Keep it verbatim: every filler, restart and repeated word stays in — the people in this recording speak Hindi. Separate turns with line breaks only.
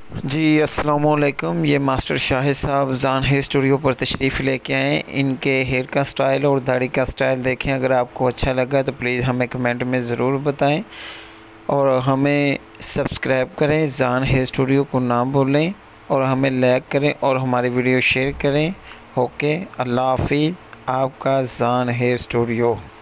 जी अस्सलामुअलैकुम। ये मास्टर शाहिद साहब जान हेयर स्टूडियो पर तशरीफ़ लेके आए। इनके हेयर का स्टाइल और दाढ़ी का स्टाइल देखें। अगर आपको अच्छा लगा तो प्लीज़ हमें कमेंट में ज़रूर बताएं और हमें सब्सक्राइब करें। जान हेयर स्टूडियो को ना भूलें और हमें लाइक करें और हमारी वीडियो शेयर करें। ओके, अल्लाह हाफिज़। आपका जान हेयर स्टूडियो।